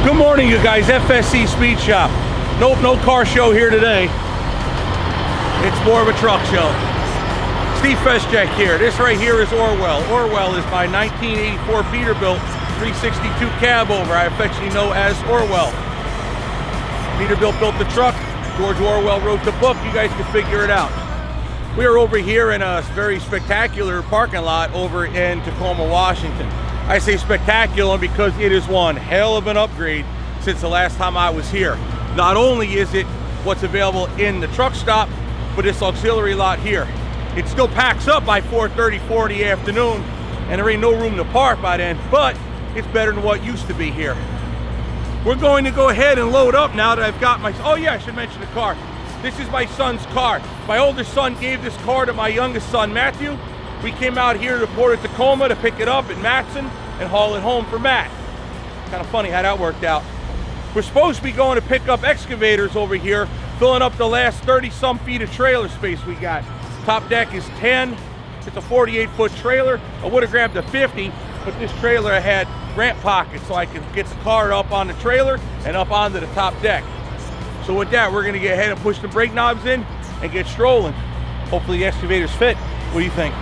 Good morning, you guys. FSC Speed Shop. Nope, no car show here today. It's more of a truck show. Steve Feschek here. This right here is Orwell. Orwell is my 1984 Peterbilt 362 cab over. I affectionately know as Orwell. Peterbilt built the truck. George Orwell wrote the book. You guys can figure it out. We are over here in a very spectacular parking lot over in Tacoma, Washington. I say spectacular because it is one hell of an upgrade since the last time I was here. Not only is it what's available in the truck stop, but this auxiliary lot here. It still packs up by 4:30, 4 in the afternoon, and there ain't no room to park by then, but it's better than what used to be here. We're going to go ahead and load up now that I've got my, oh yeah, I should mention the car. This is my son's car. My oldest son gave this car to my youngest son, Matthew. We came out here to Port of Tacoma to pick it up at Matson and haul it home for Matt. Kind of funny how that worked out. We're supposed to be going to pick up excavators over here, filling up the last 30-some feet of trailer space we got. Top deck is 10. It's a 48-foot trailer. I would have grabbed a 50, but this trailer had ramp pockets so I could get the car up on the trailer and up onto the top deck. So with that, we're going to get ahead and push the brake knobs in and get strolling. Hopefully the excavators fit. What do you think?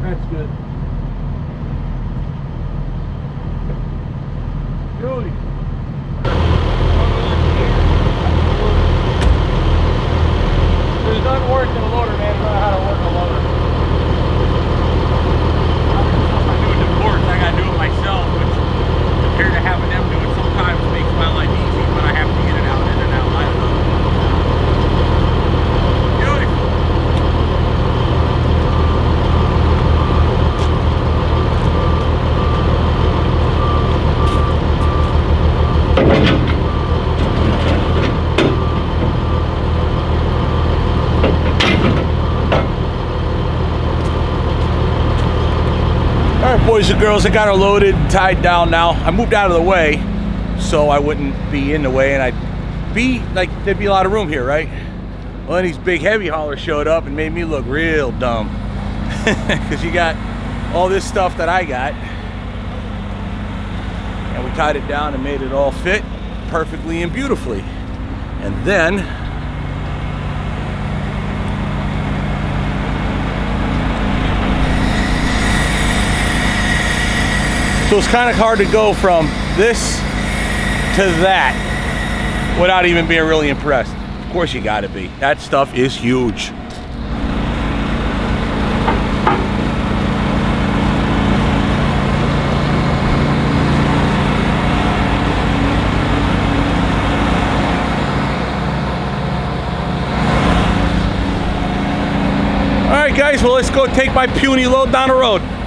That's good. Beauty. There's nothing worse than a loader, man. Know how to work a loader. I do it in ports. I gotta do it myself, which compared to having them do it, sometimes makes my life easy, but I have to get it out in and out. I don't know. Beautiful. Alright, boys and girls, I got her loaded and tied down now. I moved out of the way so I wouldn't be in the way and I'd be like, there'd be a lot of room here, right? Well, then these big heavy haulers showed up and made me look real dumb. Because you got all this stuff that I got. And we tied it down and made it all fit perfectly and beautifully. And then so it's kind of hard to go from this to that without even being really impressed. Of course you gotta be. That stuff is huge. All right, guys, well, let's go take my puny load down the road.